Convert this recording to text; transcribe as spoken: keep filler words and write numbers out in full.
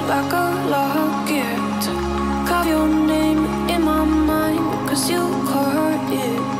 like a locket. Carve your name in my mind, cause you caught it.